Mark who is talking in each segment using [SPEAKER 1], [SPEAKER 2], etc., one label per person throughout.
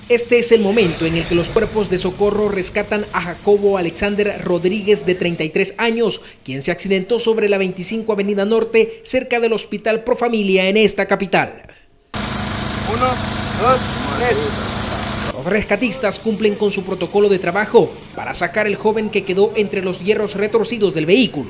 [SPEAKER 1] Este es el momento en el que los cuerpos de socorro rescatan a Jacobo Alexander Rodríguez, de 33 años, quien se accidentó sobre la 25 Avenida Norte, cerca del Hospital Profamilia en esta capital.
[SPEAKER 2] 1, 2, 3.
[SPEAKER 1] Los rescatistas cumplen con su protocolo de trabajo para sacar al joven que quedó entre los hierros retorcidos del vehículo.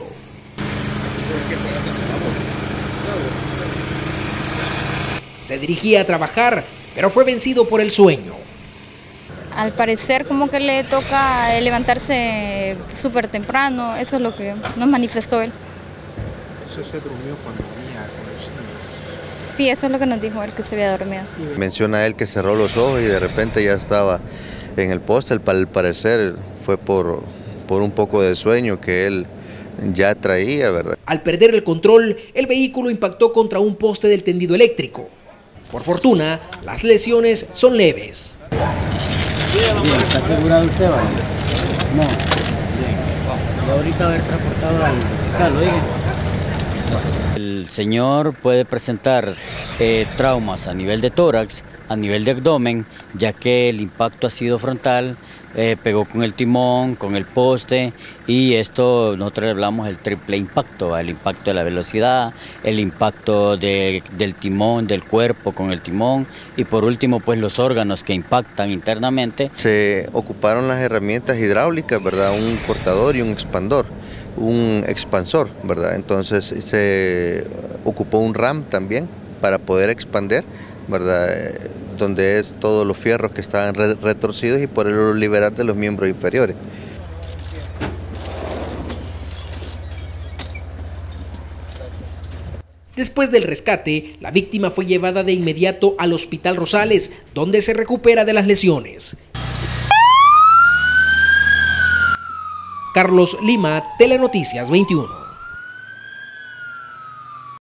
[SPEAKER 1] Se dirigía a trabajar, pero fue vencido por el sueño.
[SPEAKER 3] Al parecer como que le toca levantarse súper temprano, eso es lo que nos manifestó él.
[SPEAKER 2] ¿Entonces se durmió cuando venía con los niños?
[SPEAKER 3] Sí, eso es lo que nos dijo él, que se había dormido.
[SPEAKER 4] Menciona él que cerró los ojos y de repente ya estaba en el poste. Al parecer fue por un poco de sueño que él ya traía, ¿verdad?
[SPEAKER 1] Al perder el control, el vehículo impactó contra un poste del tendido eléctrico. Por fortuna, las lesiones son leves.
[SPEAKER 5] Bien, ¿está asegurado usted, vale? No. Bien. ¿Y ahorita haber transportado al hospital, lo dije?
[SPEAKER 6] El señor puede presentar traumas a nivel de tórax, a nivel de abdomen, ya que el impacto ha sido frontal, pegó con el timón, con el poste, y esto nosotros hablamos del triple impacto, el impacto de la velocidad, el impacto del timón, del cuerpo con el timón, y por último pues los órganos que impactan internamente.
[SPEAKER 4] Se ocuparon las herramientas hidráulicas, ¿verdad? Un cortador y un expansor, ¿verdad? Entonces se ocupó un ram también para poder expander, ¿verdad? Donde es todos los fierros que estaban retorcidos y poderlos liberar de los miembros inferiores.
[SPEAKER 1] Después del rescate, la víctima fue llevada de inmediato al Hospital Rosales, donde se recupera de las lesiones. Carlos Lima, Telenoticias 21.